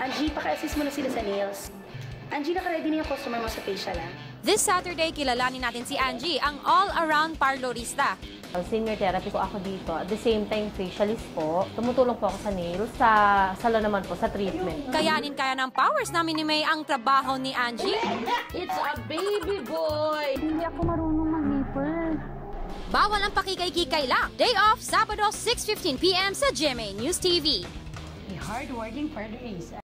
Angie, paka-assist mo na sila sa nails. Angie, naka-ready na yung customer mo sa facial, ha? This Saturday, kilalanin natin si Angie, ang all-around parlorista. Senior therapist po ako dito. At the same time, facialist po. Tumutulong po ako sa nails, sa salon naman po, sa treatment. Kayanin kaya ng powers namin ni Maey ang trabaho ni Angie. It's a baby boy! Hindi ako marunong mag-nipple. Bawal ang pakikay-kikay lang. Day off, Sabado, 6:15 p.m. sa GMA News TV. A hard-working parlorista.